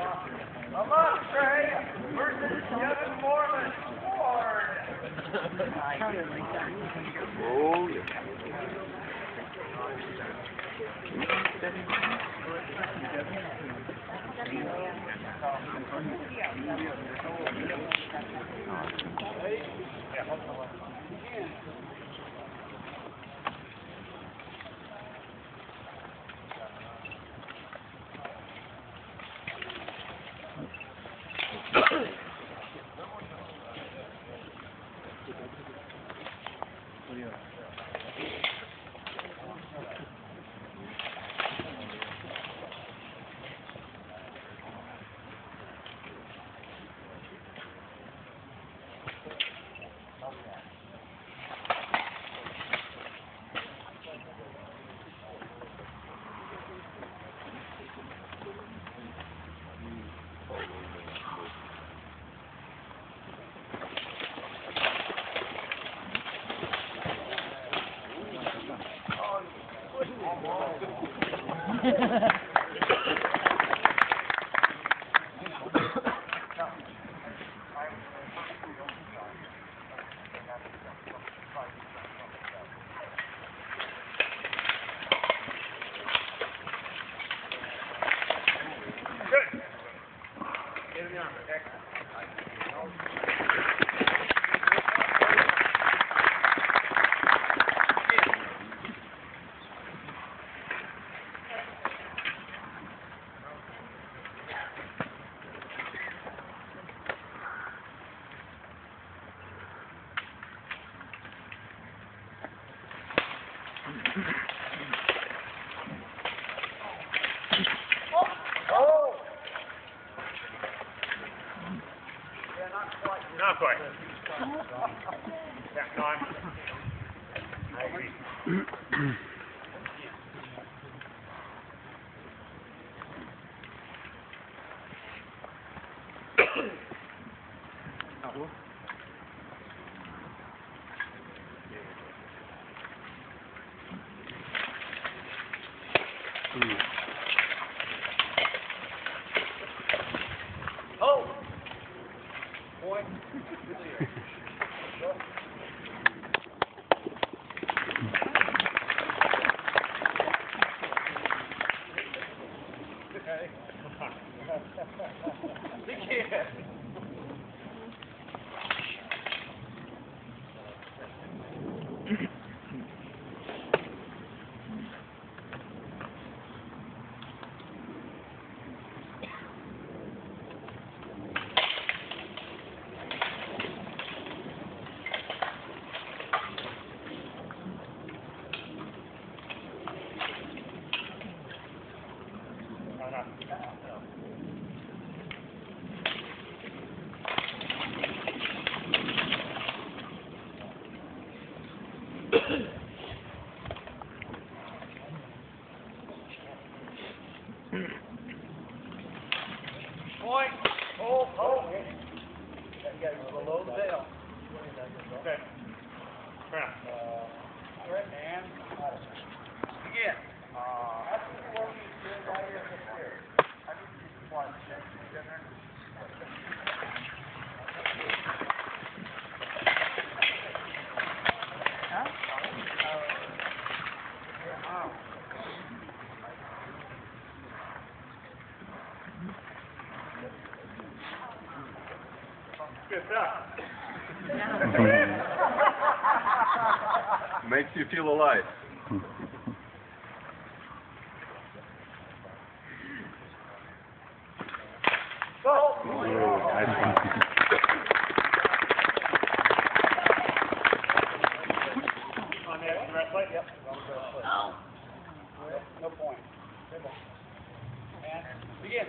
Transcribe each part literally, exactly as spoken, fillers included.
Lastre versus Devon Boorman. Ford. Oh, yeah. Not quite. Yeah, no, I'm, I agree. Oh! Point. Point. Hold, hold. You got to below the bell. Okay. Right. Uh, right, and begin. Uh, after you work these good right here in this area, I need to see one. Huh? Uh, Good stuff. Makes you feel alive. Go! Oh, nice one. On the rest plate? Yep. No point. And begin.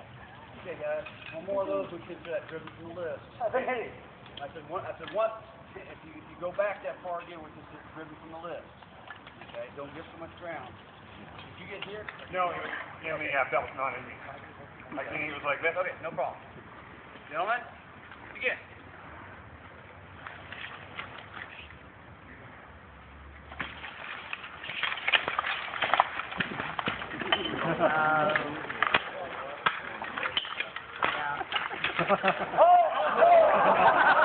Okay, guys. One more of those, we can get that driven from the list. Hey! I said one. I said one. if you, if you go back that far again, which is just driven from the list, okay, don't give so much ground. If you get here, No, he was, yeah, me, yeah, that was not in me. I think he was like this. okay, no problem. Gentlemen, begin. Um, yeah. Oh, oh, oh.